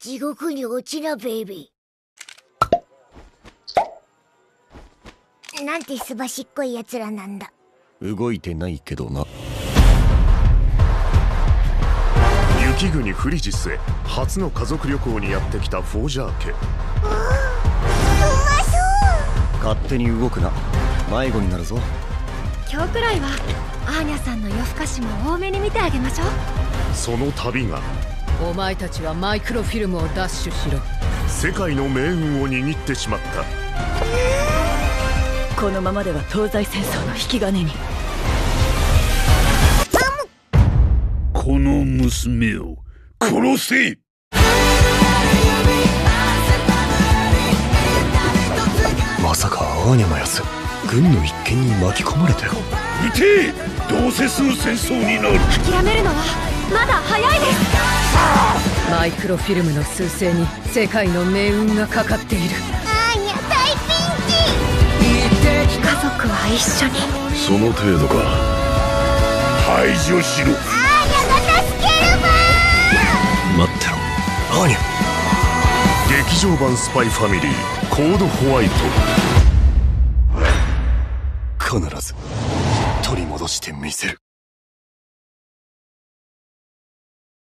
地獄に落ちな、ベイビー。なんてすばしっこい奴らなんだ。 動いてないけどな。 雪国フリジスへ初の家族旅行にやってきたフォージャー家。 うまそう。 勝手に動くな、迷子になるぞ。 今日くらいはアーニャさんの夜更かしも多めに見てあげましょう。 その旅がお前たちはマイクロフィルムを奪取しろ。 世界の命運を握ってしまった。 このままでは東西戦争の引き金に。 この娘を殺せ。 まさかアーニャのやつ軍の一件に巻き込まれて。 撃て。どうせすぐ戦争になる。 諦めるのはまだ早いです。 マイクロフィルムの趨勢に世界の命運がかかっている。 アーニャ大ピンチ。 家族は一緒に。 その程度か。排除しろ。 アーニャが助けるばー。 待ってろアーニャ。 劇場版スパイファミリーコードホワイト。 必ず取り戻してみせる。